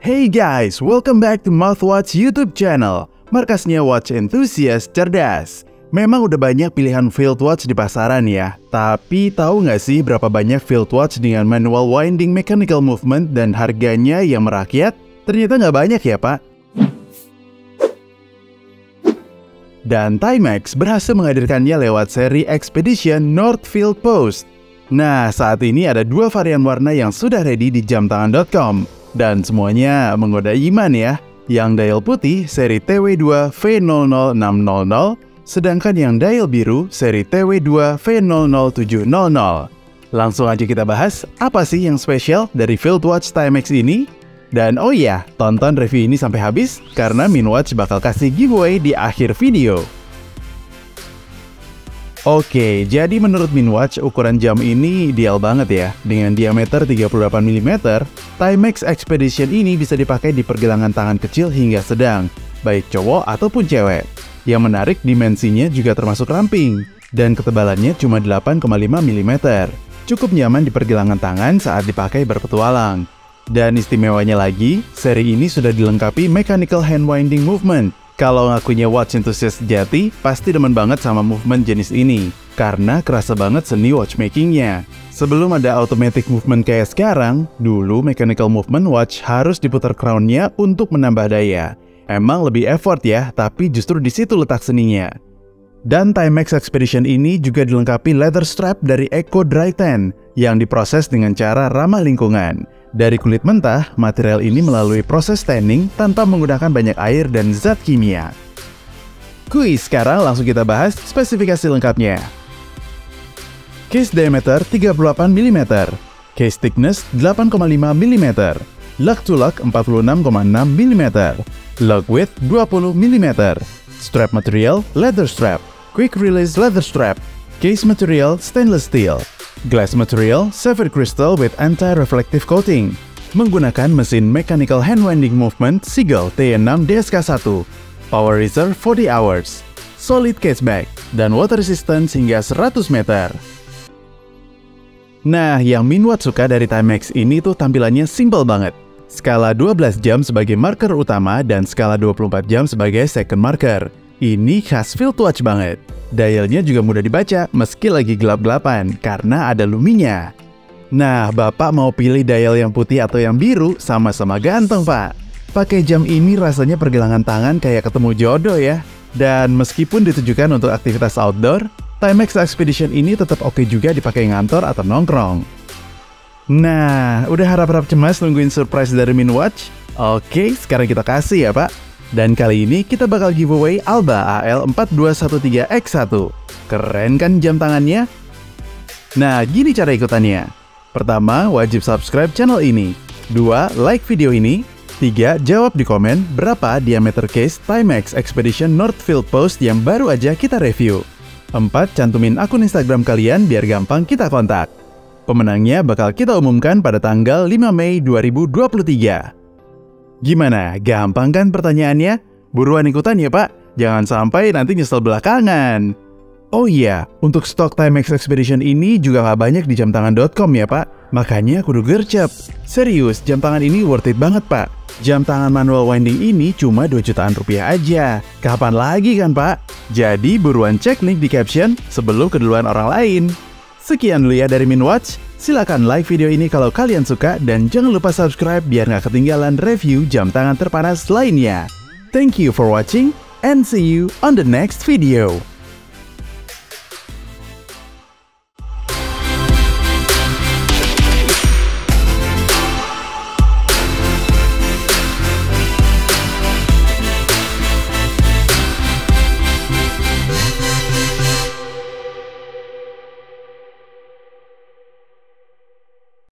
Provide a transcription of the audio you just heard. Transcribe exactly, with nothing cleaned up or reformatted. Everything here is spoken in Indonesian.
Hey guys, welcome back to Mouthwatch YouTube channel, markasnya watch enthusiast cerdas. Memang udah banyak pilihan field watch di pasaran ya, tapi tahu nggak sih berapa banyak field watch dengan manual winding mechanical movement dan harganya yang merakyat? Ternyata nggak banyak ya pak. Dan Timex berhasil menghadirkannya lewat seri Expedition Northfield Post. Nah, saat ini ada dua varian warna yang sudah ready di jam tangan dot com. Dan semuanya menggoda iman ya. Yang dial putih seri T W dua V nol nol enam nol nol, sedangkan yang dial biru seri T W dua V nol nol tujuh nol nol. Langsung aja kita bahas apa sih yang spesial dari field watch Timex ini. Dan oh iya, tonton review ini sampai habis karena Minwatch bakal kasih giveaway di akhir video. Oke, jadi menurut Minwatch ukuran jam ini ideal banget ya. Dengan diameter tiga puluh delapan milimeter, Timex Expedition ini bisa dipakai di pergelangan tangan kecil hingga sedang, baik cowok ataupun cewek. Yang menarik, dimensinya juga termasuk ramping, dan ketebalannya cuma delapan koma lima milimeter. Cukup nyaman di pergelangan tangan saat dipakai berpetualang. Dan istimewanya lagi, seri ini sudah dilengkapi mechanical hand winding movement. Kalau ngakunya watch enthusiast sejati, pasti demen banget sama movement jenis ini, karena kerasa banget seni watchmakingnya. Sebelum ada automatic movement kayak sekarang, dulu mechanical movement watch harus diputar crownnya untuk menambah daya. Emang lebih effort ya, tapi justru di situ letak seninya. Dan Timex Expedition ini juga dilengkapi leather strap dari Eco Dry Tan yang diproses dengan cara ramah lingkungan. Dari kulit mentah, material ini melalui proses tanning tanpa menggunakan banyak air dan zat kimia. Kuis, sekarang langsung kita bahas spesifikasi lengkapnya. Case diameter tiga puluh delapan milimeter, case thickness delapan koma lima milimeter, lug to lug empat puluh enam koma enam milimeter, lug width dua puluh milimeter, strap material leather strap, quick release leather strap, case material stainless steel, glass material sapphire crystal with anti-reflective coating, menggunakan mesin mechanical hand winding movement Seagull T enam D S K satu, power reserve empat puluh hours, solid case back, dan water resistance hingga seratus meter. Nah, yang Minwatch suka dari Timex ini tuh tampilannya simple banget. Skala dua belas jam sebagai marker utama dan skala dua puluh empat jam sebagai second marker. Ini khas field watch banget. Dialnya juga mudah dibaca meski lagi gelap-gelapan karena ada luminya. Nah, bapak mau pilih dial yang putih atau yang biru, sama-sama ganteng pak. Pakai jam ini rasanya pergelangan tangan kayak ketemu jodoh ya. Dan meskipun ditujukan untuk aktivitas outdoor, Timex Expedition ini tetap oke juga dipakai ngantor atau nongkrong. Nah, udah harap-harap cemas nungguin surprise dari Minwatch? Oke, sekarang kita kasih ya pak. Dan kali ini kita bakal giveaway Alba A L empat dua satu tiga X satu. Keren kan jam tangannya? Nah, gini cara ikutannya. Pertama, wajib subscribe channel ini. Dua, like video ini. Tiga, jawab di komen berapa diameter case Timex Expedition Northfield Post yang baru aja kita review. Empat, cantumin akun Instagram kalian biar gampang kita kontak. Pemenangnya bakal kita umumkan pada tanggal lima Mei dua ribu dua puluh tiga. Gimana? Gampang kan pertanyaannya? Buruan ikutan ya pak, jangan sampai nanti nyesel belakangan. Oh iya, untuk stok Timex Expedition ini juga gak banyak di jam tangan dot com ya pak, makanya kudu gercep. Serius, jam tangan ini worth it banget pak. Jam tangan manual winding ini cuma dua jutaan rupiah aja. Kapan lagi kan pak? Jadi buruan cek link di caption sebelum keduluan orang lain. Sekian dulu ya dari Minwatch. Silakan like video ini kalau kalian suka dan jangan lupa subscribe biar nggak ketinggalan review jam tangan terpanas lainnya. Thank you for watching and see you on the next video.